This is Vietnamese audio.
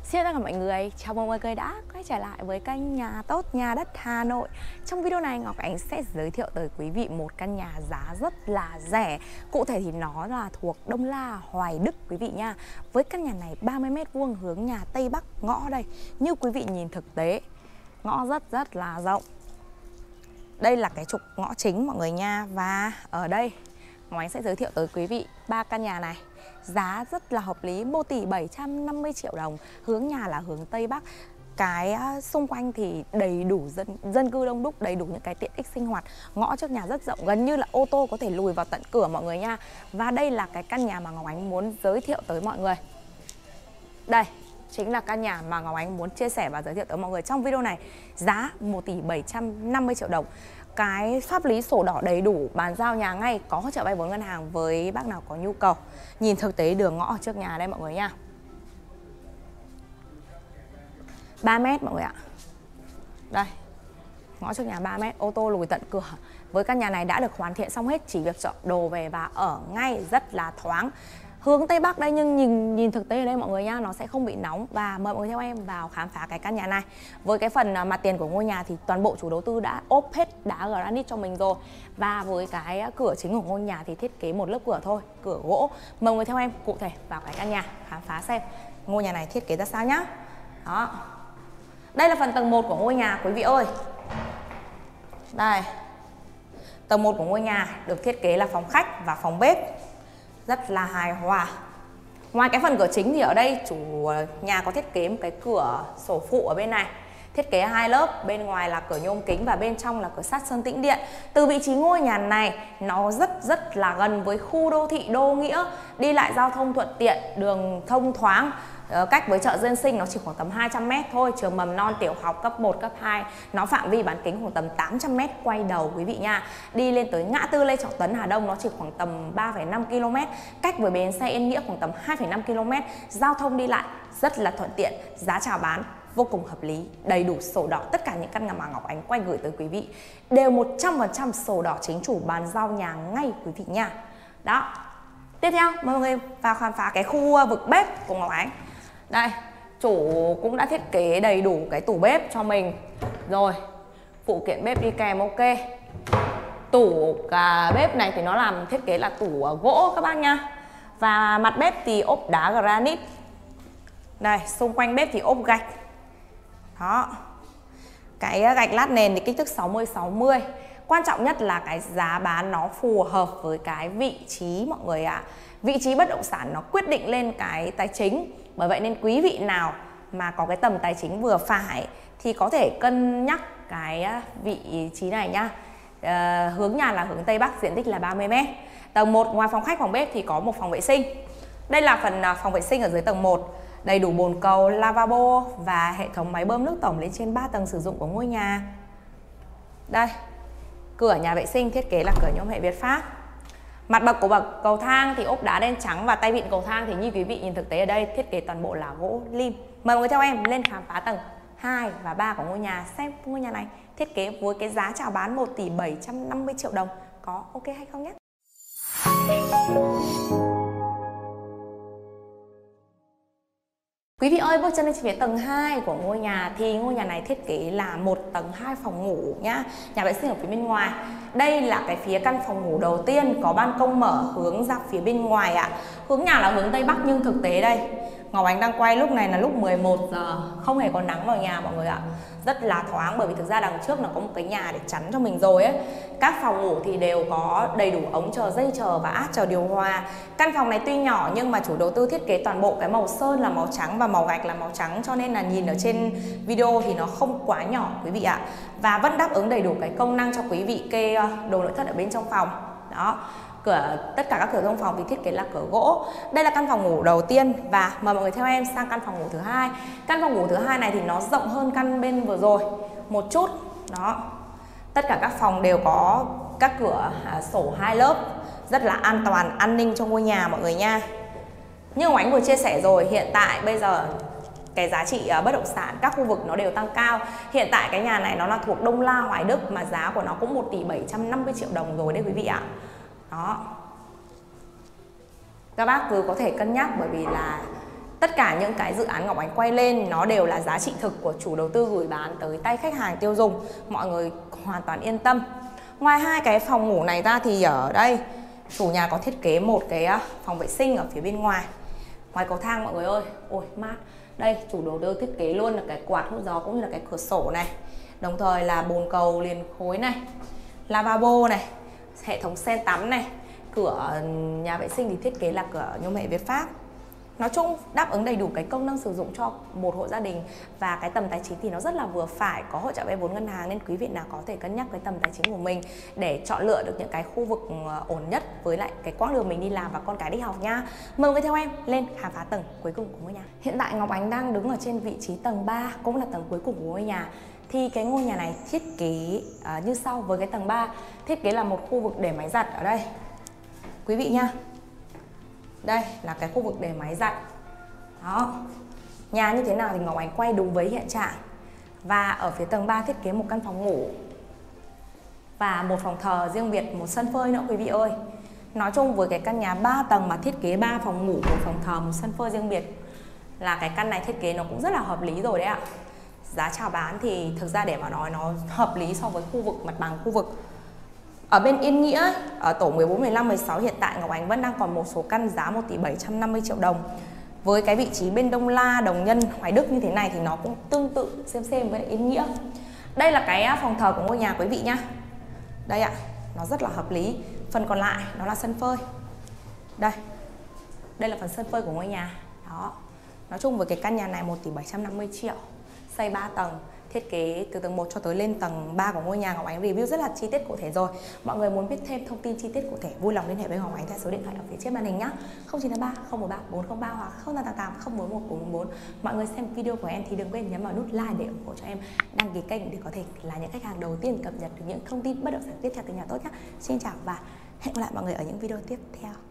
Xin chào tất cả mọi người, chào mừng mọi người đã quay trở lại với kênh Nhà Tốt Nhà Đất Hà Nội. Trong video này Ngọc Ánh sẽ giới thiệu tới quý vị một căn nhà giá rất là rẻ. Cụ thể thì nó là thuộc Đông La, Hoài Đức quý vị nha. Với căn nhà này 30m² hướng nhà Tây Bắc, ngõ đây. Như quý vị nhìn thực tế, ngõ rất là rộng. Đây là cái trục ngõ chính mọi người nha. Và ở đây Ngọc Ánh sẽ giới thiệu tới quý vị 3 căn nhà này. Giá rất là hợp lý, 1 tỷ 750 triệu đồng. Hướng nhà là hướng Tây Bắc. Cái xung quanh thì đầy đủ dân cư đông đúc, đầy đủ những cái tiện ích sinh hoạt. Ngõ trước nhà rất rộng, gần như là ô tô có thể lùi vào tận cửa mọi người nha. Và đây là cái căn nhà mà Ngọc Ánh muốn giới thiệu tới mọi người. Đây chính là căn nhà mà Ngọc Ánh muốn chia sẻ và giới thiệu tới mọi người trong video này. Giá 1 tỷ 750 triệu đồng. Cái pháp lý sổ đỏ đầy đủ, bàn giao nhà ngay, có hỗ trợ vay vốn ngân hàng với bác nào có nhu cầu. Nhìn thực tế đường ngõ ở trước nhà đây mọi người nha. 3m mọi người ạ. Đây, ngõ trước nhà 3m, ô tô lùi tận cửa. Với căn nhà này đã được hoàn thiện xong hết, chỉ việc chọn đồ về và ở ngay, rất là thoáng. Hướng Tây Bắc đây, nhưng nhìn thực tế ở đây mọi người nha, nó sẽ không bị nóng. Và mời mọi người theo em vào khám phá cái căn nhà này. Với cái phần mặt tiền của ngôi nhà thì toàn bộ chủ đầu tư đã ốp hết đá granite cho mình rồi. Và với cái cửa chính của ngôi nhà thì thiết kế một lớp cửa thôi, cửa gỗ. Mời mọi người theo em cụ thể vào cái căn nhà, khám phá xem ngôi nhà này thiết kế ra sao nhá. Đó. Đây là phần tầng 1 của ngôi nhà quý vị ơi. Đây. Tầng 1 của ngôi nhà được thiết kế là phòng khách và phòng bếp. Rất là hài hòa. Ngoài cái phần cửa chính thì ở đây chủ nhà có thiết kế một cái cửa sổ phụ ở bên này. Thiết kế 2 lớp, bên ngoài là cửa nhôm kính và bên trong là cửa sắt sơn tĩnh điện. Từ vị trí ngôi nhà này nó rất là gần với khu đô thị Đô Nghĩa. Đi lại giao thông thuận tiện, đường thông thoáng. Cách với chợ Dân Sinh nó chỉ khoảng tầm 200m thôi. Trường mầm non tiểu học cấp 1, cấp 2 nó phạm vi bán kính khoảng tầm 800m quay đầu quý vị nha. Đi lên tới ngã tư Lê Trọng Tấn Hà Đông nó chỉ khoảng tầm 3,5 km. Cách với bến xe Yên Nghĩa khoảng tầm 2,5 km. Giao thông đi lại rất là thuận tiện. Giá chào bán vô cùng hợp lý, đầy đủ sổ đỏ. Tất cả những căn nhà mà Ngọc Ánh quay gửi tới quý vị đều 100% sổ đỏ chính chủ, bàn giao nhà ngay quý vị nha. Đó. Tiếp theo mời mọi người vào khám phá cái khu vực bếp của Ngọc Ánh. Đây, chủ cũng đã thiết kế đầy đủ cái tủ bếp cho mình rồi. Phụ kiện bếp đi kèm ok. Tủ cả bếp này thì nó làm thiết kế là tủ gỗ các bác nha. Và mặt bếp thì ốp đá granite. Đây, xung quanh bếp thì ốp gạch. Đó. Cái gạch lát nền thì kích thước 60-60. Quan trọng nhất là cái giá bán nó phù hợp với cái vị trí mọi người ạ. Vị trí bất động sản nó quyết định lên cái tài chính. Bởi vậy nên quý vị nào mà có cái tầm tài chính vừa phải thì có thể cân nhắc cái vị trí này nhá. Hướng nhà là hướng Tây Bắc, diện tích là 30m. Tầng 1 ngoài phòng khách, phòng bếp thì có một phòng vệ sinh. Đây là phần phòng vệ sinh ở dưới tầng 1. Đầy đủ bồn cầu, lavabo và hệ thống máy bơm nước tổng lên trên 3 tầng sử dụng của ngôi nhà. Đây. Cửa nhà vệ sinh thiết kế là cửa nhôm hệ Việt Pháp. Mặt bậc của bậc cầu thang thì ốp đá đen trắng và tay vịn cầu thang thì như quý vị nhìn thực tế ở đây thiết kế toàn bộ là gỗ lim. Mời mọi người theo em lên khám phá tầng 2 và 3 của ngôi nhà, xem ngôi nhà này thiết kế với cái giá chào bán 1 tỷ 750 triệu đồng có ok hay không nhé. Quý vị ơi, bước chân lên phía tầng 2 của ngôi nhà thì ngôi nhà này thiết kế là 1 tầng 2 phòng ngủ nhá. Nhà vệ sinh ở phía bên ngoài. Đây là cái phía căn phòng ngủ đầu tiên, có ban công mở hướng ra phía bên ngoài ạ. Hướng nhà là hướng Tây Bắc nhưng thực tế đây Ngọc Ánh đang quay lúc này là lúc 11 giờ, không hề có nắng vào nhà mọi người ạ. Rất là thoáng bởi vì thực ra đằng trước nó có một cái nhà để chắn cho mình rồi ấy. Các phòng ngủ thì đều có đầy đủ ống chờ, dây chờ và át chờ điều hòa. Căn phòng này tuy nhỏ nhưng mà chủ đầu tư thiết kế toàn bộ cái màu sơn là màu trắng và màu gạch là màu trắng, cho nên là nhìn ở trên video thì nó không quá nhỏ quý vị ạ. Và vẫn đáp ứng đầy đủ cái công năng cho quý vị kê đồ nội thất ở bên trong phòng. Đó. Tất cả các cửa trong phòng thì thiết kế là cửa gỗ. Đây là căn phòng ngủ đầu tiên và mời mọi người theo em sang căn phòng ngủ thứ hai. Căn phòng ngủ thứ hai này thì nó rộng hơn căn bên vừa rồi một chút. Đó. Tất cả các phòng đều có các cửa sổ 2 lớp, rất là an toàn, an ninh cho ngôi nhà mọi người nha. Như Ngọc Ánh vừa chia sẻ rồi, hiện tại bây giờ cái giá trị bất động sản các khu vực nó đều tăng cao. Hiện tại cái nhà này nó là thuộc Đông La, Hoài Đức mà giá của nó cũng 1 tỷ 750 triệu đồng rồi đấy quý vị ạ. Đó. Các bác cứ có thể cân nhắc bởi vì là Tất cả những cái dự án Ngọc Ánh quay lên nó đều là giá trị thực của chủ đầu tư gửi bán tới tay khách hàng tiêu dùng. Mọi người hoàn toàn yên tâm. Ngoài hai cái phòng ngủ này ra thì ở đây chủ nhà có thiết kế một cái phòng vệ sinh ở phía bên ngoài. Ngoài cầu thang mọi người ơi, ôi mát. Đây chủ đầu tư thiết kế luôn là cái quạt hút gió cũng như là cái cửa sổ này. Đồng thời là bồn cầu liền khối này, lavabo này, hệ thống sen tắm này. Cửa nhà vệ sinh thì thiết kế là cửa nhôm hệ Việt Pháp. Nói chung đáp ứng đầy đủ cái công năng sử dụng cho một hộ gia đình. Và cái tầm tài chính thì nó rất là vừa phải, có hỗ trợ vay vốn ngân hàng, nên quý vị nào có thể cân nhắc cái tầm tài chính của mình để chọn lựa được những cái khu vực ổn nhất với lại cái quãng đường mình đi làm và con cái đi học nha. Mời quý theo em lên khám phá tầng cuối cùng của ngôi nhà. Hiện tại Ngọc Ánh đang đứng ở trên vị trí tầng 3, cũng là tầng cuối cùng của ngôi nhà. Thì cái ngôi nhà này thiết kế như sau. Với cái tầng 3 thiết kế là một khu vực để máy giặt ở đây quý vị nha. Đây là cái khu vực để máy giặt. Đó. Nhà như thế nào thì Ngọc Ánh quay đúng với hiện trạng. Và ở phía tầng 3 thiết kế một căn phòng ngủ và một phòng thờ riêng biệt, một sân phơi nữa quý vị ơi. Nói chung với cái căn nhà 3 tầng mà thiết kế 3 phòng ngủ, một phòng thờ, một sân phơi riêng biệt là cái căn này thiết kế nó cũng rất là hợp lý rồi đấy ạ. Giá chào bán thì thực ra để mà nói nó hợp lý so với khu vực mặt bằng khu vực. Ở bên Yên Nghĩa, ở tổ 14, 15, 16 hiện tại Ngọc Ánh vẫn đang còn một số căn giá 1 tỷ 750 triệu đồng. Với cái vị trí bên Đông La, Đồng Nhân, Hoài Đức như thế này thì nó cũng tương tự xem với Yên Nghĩa. Đây là cái phòng thờ của ngôi nhà quý vị nhá. Đây ạ, nó rất là hợp lý. Phần còn lại nó là sân phơi. Đây là phần sân phơi của ngôi nhà. Đó. Nói chung với cái căn nhà này 1 tỷ 750 triệu, xây 3 tầng, thiết kế từ tầng 1 cho tới lên tầng 3 của ngôi nhà. Ngọc Ánh review rất là chi tiết cụ thể rồi. Mọi người muốn biết thêm thông tin chi tiết cụ thể vui lòng liên hệ với Ngọc Ánh theo số điện thoại ở phía trên màn hình nhá. 0983 013 403 hoặc 0888 041 444. Mọi người xem video của em thì đừng quên nhấn vào nút like để ủng hộ cho em, đăng ký kênh để có thể là những khách hàng đầu tiên cập nhật được những thông tin bất động sản tiếp theo từ nhà tốt nhé. Xin chào và hẹn gặp lại mọi người ở những video tiếp theo.